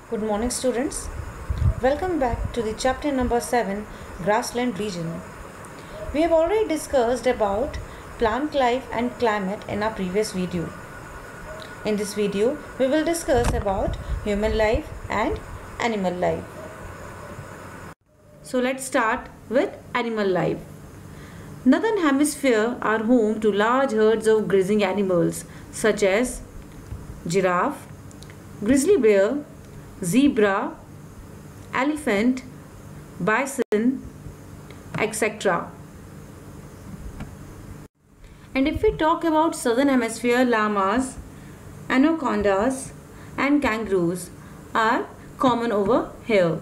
Good morning, students. Welcome back to the chapter number 7, Grassland Region. We have already discussed about plant life and climate in our previous video. In this video, we will discuss about human life and animal life. So let's start with animal life. Northern Hemisphere are home to large herds of grazing animals such as giraffe, grizzly bear, zebra, elephant, bison, etc. And if we talk about southern hemisphere, llamas, anacondas and kangaroos are common over here.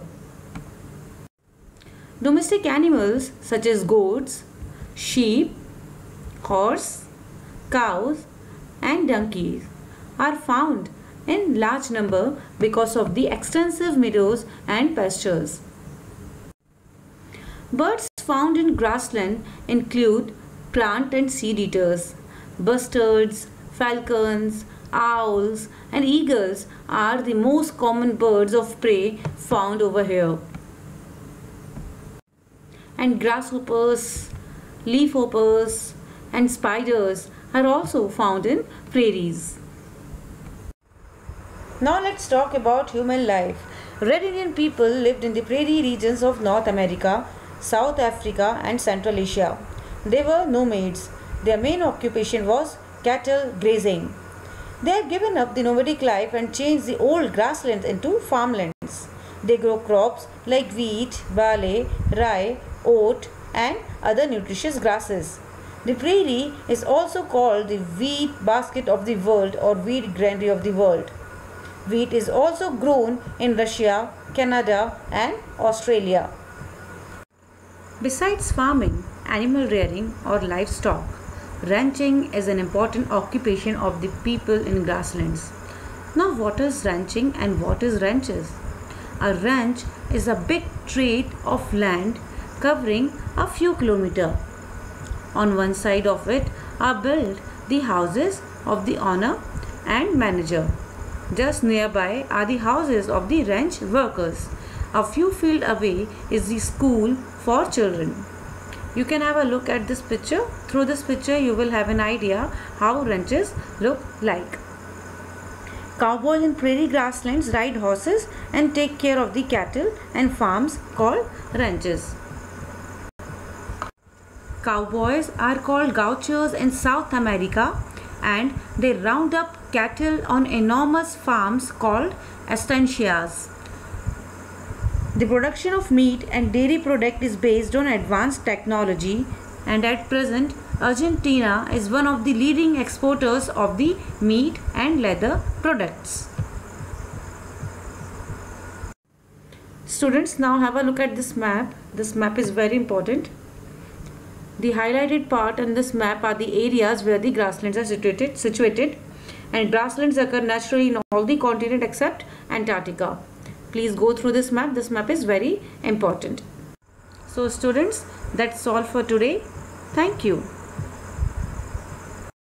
Domestic animals such as goats, sheep, horse, cows and donkeys are found in large number because of the extensive meadows and pastures. Birds found in grassland include plant and seed eaters. Bustards, falcons, owls and eagles are the most common birds of prey found over here. And grasshoppers, leafhoppers and spiders are also found in prairies. Now let's talk about human life. Red Indian people lived in the prairie regions of North America, South Africa and Central Asia. They were nomads. Their main occupation was cattle grazing. They have given up the nomadic life and changed the old grasslands into farmlands. They grow crops like wheat, barley, rye, oat and other nutritious grasses. The prairie is also called the wheat basket of the world or wheat granary of the world. Wheat is also grown in Russia, Canada and Australia. Besides farming, animal rearing or livestock, ranching is an important occupation of the people in grasslands. Now what is ranching and what is ranches? A ranch is a big tract of land covering a few kilometers. On one side of it are built the houses of the owner and manager. Just nearby are the houses of the ranch workers. A few fields away is the school for children. You can have a look at this picture. Through this picture you will have an idea how ranches look like. Cowboys in prairie grasslands ride horses and take care of the cattle and farms called ranches. Cowboys are called gauchos in South America and they round up cattle on enormous farms called estancias. The production of meat and dairy product is based on advanced technology and at present Argentina is one of the leading exporters of the meat and leather products. Students, now have a look at this map. This map is very important. The highlighted part in this map are the areas where the grasslands are situated and grasslands occur naturally in all the continent except Antarctica. Please go through this map. This map is very important. So students, that's all for today. Thank you.